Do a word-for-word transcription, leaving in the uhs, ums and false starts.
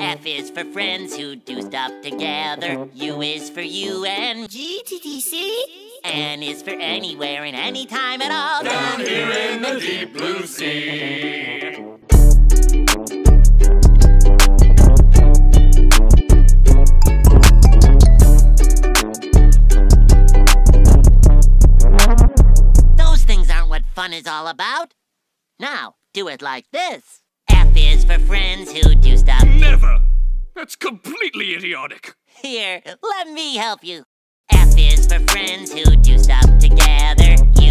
F is for friends who do stuff together. U is for you and G T T C. N is for anywhere and anytime at all. Down here in the deep blue sea. Those things aren't what fun is all about. Now, do it like this. F is for friends who do stuff. Never! That's completely idiotic. Here, let me help you. F is for friends who do stuff together. U